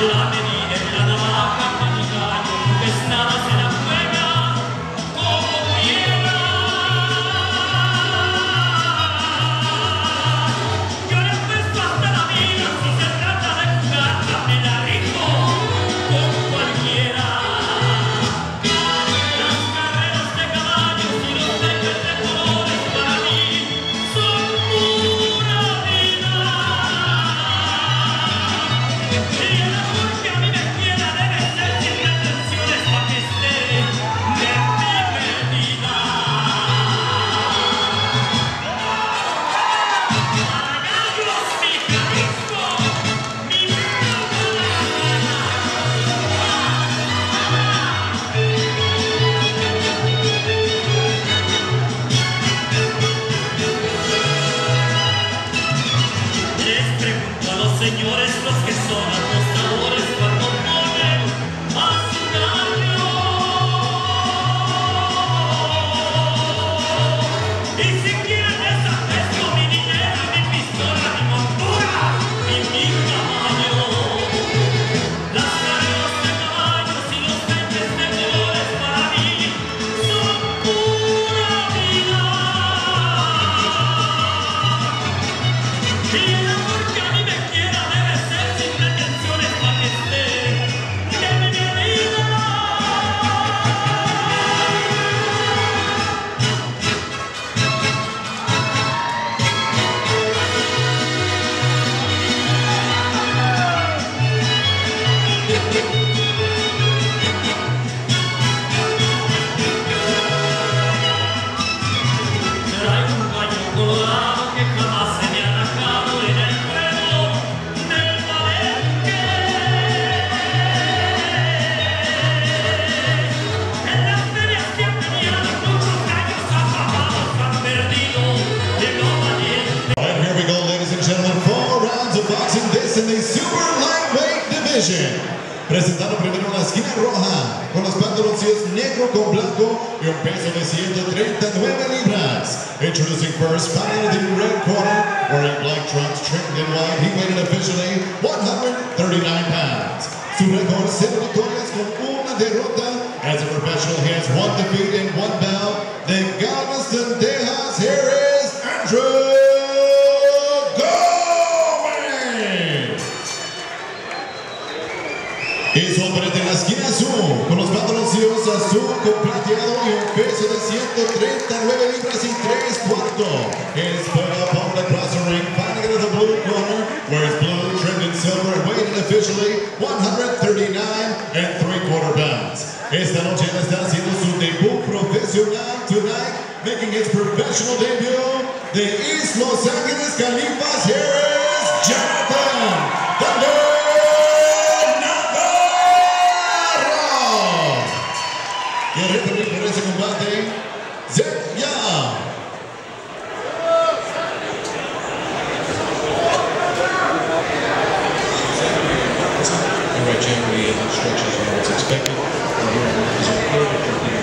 Señores, los que son apostadores cuando ponen a su gallo. Y si quieren desapesto, mi dinero, mi pistola, mi montura y mi caballo. Las carreras de caballos y los peces de colores para mí son pura vida. Y el amor que a mí me quiera debe ser sin pretensiones para que esté de mi vida. Traigo un gallo colorado que jamás se me ha rajado en el ruedo del palenque. En las ferias que han venido muchos gallos afamados han perdido de lo valiente. And here we go, ladies and gentlemen, 4 rounds of boxing, this in the super lightweight division. Presentando primero en la esquina roja, con los pantaloncillos negro con blanco y un peso de 139 libras. Introducing first, fighting in the red corner, wearing black trunks trimmed in white. He weighed in officially 139 pounds. Su récord, 0 victorias con una derrota. As a professional, he has 1 defeat and 1 bout. De Galveston, Texas, here is Andrew Gomez. Y su oponente en la esquina azul, con los pantaloncillos azul con plateado y un peso de 139 libras y 3/4. His put up on the across the ring, fighting into the blue corner, wears blue, trimmed in silver, and weighed in officially 139 3/4 pounds. Esta noche él está haciendo su debut profesional tonight, making his professional debut. De East Los Angeles, Califas, here is Jonathan Thunder. Y el referee por ese combate, Zach Young. All right, Jim, the instructions are as expected.